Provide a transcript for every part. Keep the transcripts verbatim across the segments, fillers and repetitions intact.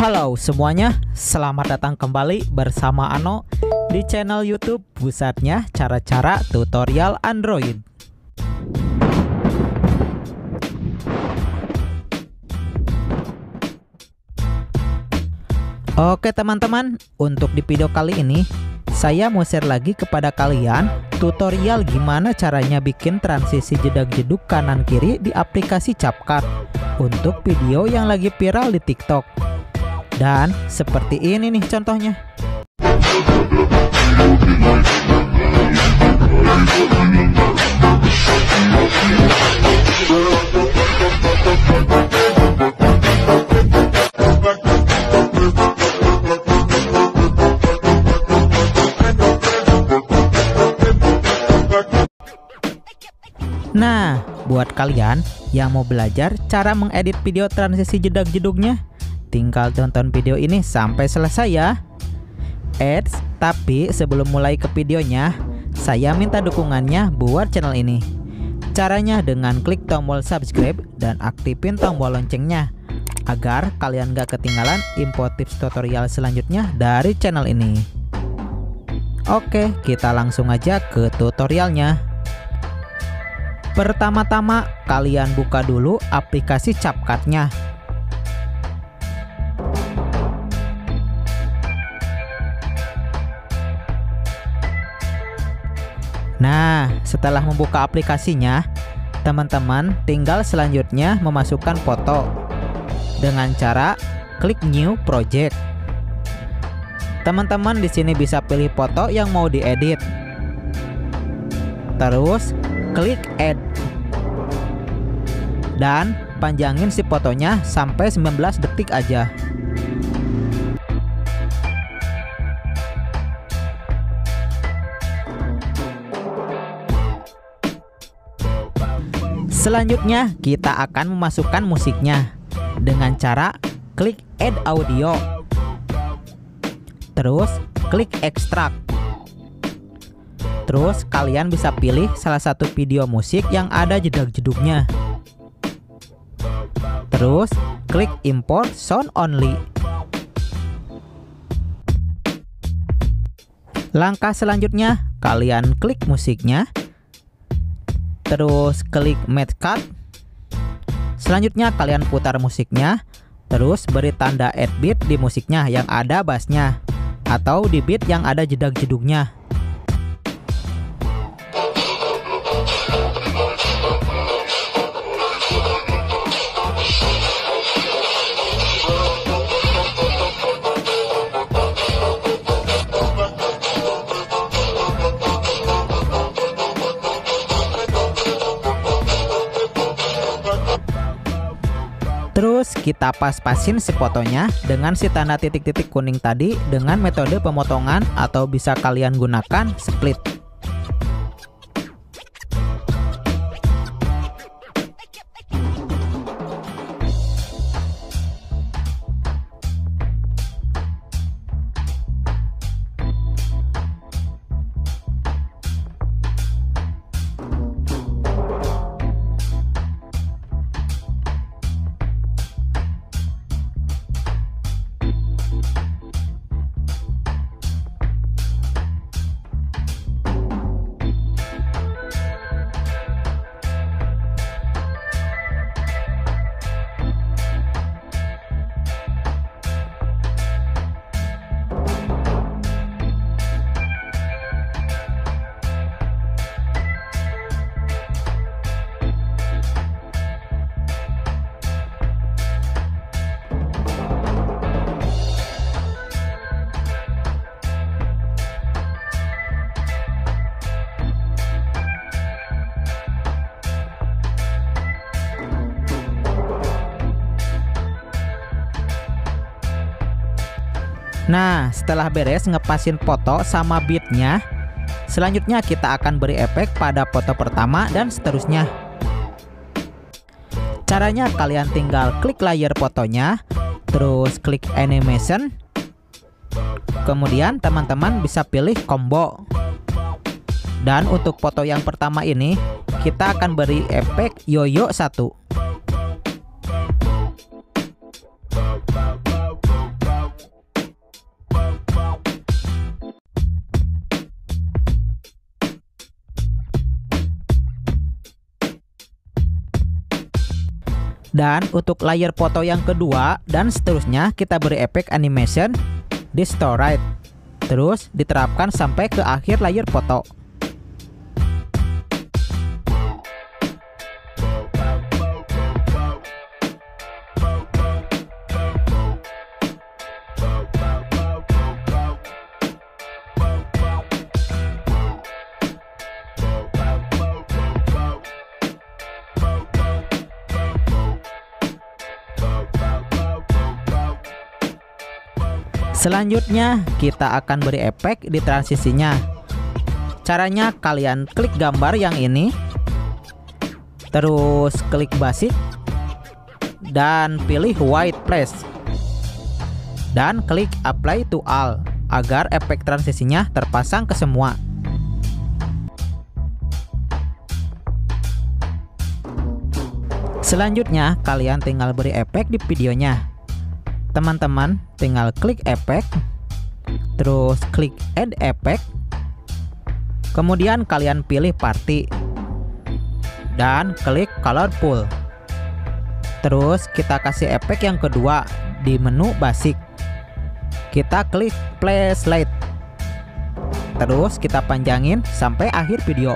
Halo semuanya, selamat datang kembali bersama Ano di channel YouTube pusatnya cara-cara tutorial Android. Oke teman-teman, untuk di video kali ini saya mau share lagi kepada kalian tutorial gimana caranya bikin transisi jedak-jeduk kanan kiri di aplikasi CapCut untuk video yang lagi viral di TikTok. Dan seperti ini nih contohnya. Nah, buat kalian yang mau belajar cara mengedit video transisi jedak-jeduknya, tinggal tonton video ini sampai selesai ya. Eits, tapi sebelum mulai ke videonya, saya minta dukungannya buat channel ini. Caranya dengan klik tombol subscribe dan aktifin tombol loncengnya, agar kalian gak ketinggalan info tips tutorial selanjutnya dari channel ini. Oke, kita langsung aja ke tutorialnya. Pertama-tama, kalian buka dulu aplikasi CapCut-nya. Nah, setelah membuka aplikasinya, teman-teman tinggal selanjutnya memasukkan foto dengan cara klik New Project. Teman-teman di sini bisa pilih foto yang mau diedit. Terus klik Add dan panjangin si fotonya sampai sembilan belas detik aja. Selanjutnya kita akan memasukkan musiknya dengan cara klik Add Audio. Terus klik Extract. Terus kalian bisa pilih salah satu video musik yang ada jedak-jeduknya. Terus klik Import Sound Only. Langkah selanjutnya kalian klik musiknya. Terus klik Match Cut. Selanjutnya kalian putar musiknya. Terus beri tanda add beat di musiknya yang ada bassnya, atau di beat yang ada jedak-jeduknya. Terus kita pas-pasin si fotonya dengan si tanda titik-titik kuning tadi dengan metode pemotongan, atau bisa kalian gunakan split. Nah, setelah beres ngepasin foto sama beatnya, selanjutnya kita akan beri efek pada foto pertama dan seterusnya. Caranya kalian tinggal klik layer fotonya, terus klik animation. Kemudian teman-teman bisa pilih combo. Dan untuk foto yang pertama ini, kita akan beri efek yoyo satu. Dan untuk layer foto yang kedua dan seterusnya kita beri efek animation distort. Terus diterapkan sampai ke akhir layer foto. Selanjutnya kita akan beri efek di transisinya. Caranya kalian klik gambar yang ini, terus klik basic dan pilih white place dan klik apply to all agar efek transisinya terpasang ke semua. Selanjutnya kalian tinggal beri efek di videonya. Teman-teman tinggal klik efek, terus klik add effect, kemudian kalian pilih party dan klik colorful. Terus kita kasih efek yang kedua di menu basic, kita klik play slide, terus kita panjangin sampai akhir video.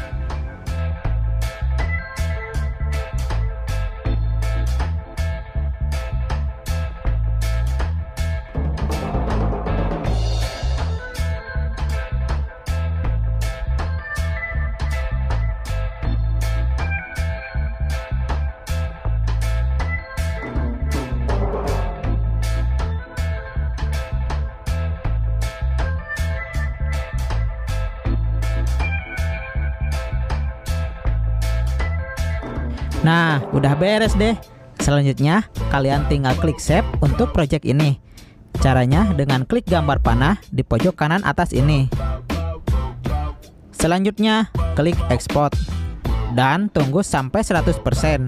Nah, udah beres deh. Selanjutnya, kalian tinggal klik save untuk project ini. Caranya dengan klik gambar panah di pojok kanan atas ini. Selanjutnya, klik export dan tunggu sampai seratus persen.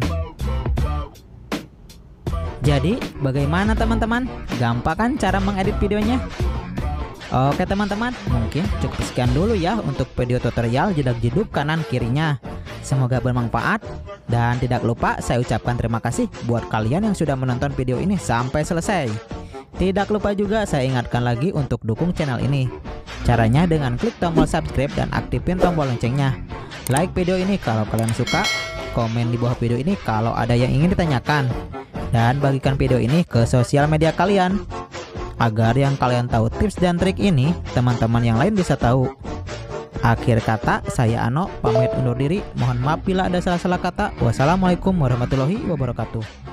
Jadi, bagaimana teman-teman? Gampang kan cara mengedit videonya? Oke teman-teman, mungkin cukup sekian dulu ya untuk video tutorial jedak-jeduk kanan kirinya. Semoga bermanfaat. Dan tidak lupa saya ucapkan terima kasih buat kalian yang sudah menonton video ini sampai selesai. Tidak lupa juga saya ingatkan lagi untuk dukung channel ini. Caranya dengan klik tombol subscribe dan aktifin tombol loncengnya. Like video ini kalau kalian suka, komen di bawah video ini kalau ada yang ingin ditanyakan, dan bagikan video ini ke sosial media kalian agar yang kalian tahu tips dan trik ini teman-teman yang lain bisa tahu. Akhir kata, saya Ano pamit undur diri. Mohon maaf bila ada salah-salah kata. Wassalamualaikum warahmatullahi wabarakatuh.